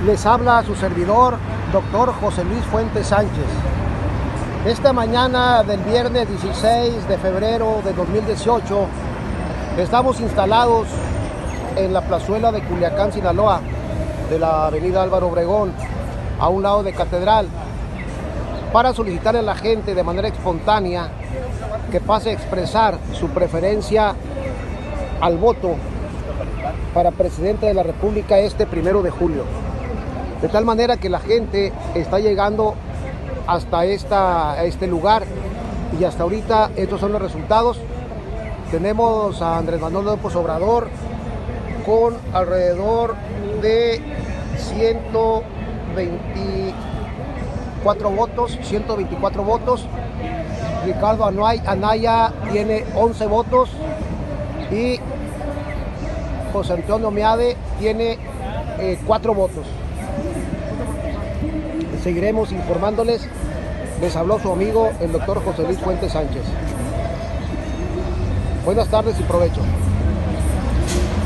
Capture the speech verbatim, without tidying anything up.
Les habla su servidor, doctor José Luis Fuentes Sánchez. Esta mañana del viernes dieciséis de febrero de dos mil dieciocho, estamos instalados en la plazuela de Culiacán, Sinaloa, de la avenida Álvaro Obregón, a un lado de Catedral, para solicitarle a la gente de manera espontánea que pase a expresar su preferencia al voto para presidente de la República este primero de julio. De tal manera que la gente está llegando hasta esta, este lugar, y hasta ahorita estos son los resultados. Tenemos a Andrés Manuel López Obrador con alrededor de ciento veinticuatro votos, ciento veinticuatro votos. Ricardo Anaya tiene once votos y José Antonio Meade tiene eh, cuatro votos. Seguiremos informándoles. Les habló su amigo el doctor José Luis Fuentes Sánchez. Buenas tardes y provecho.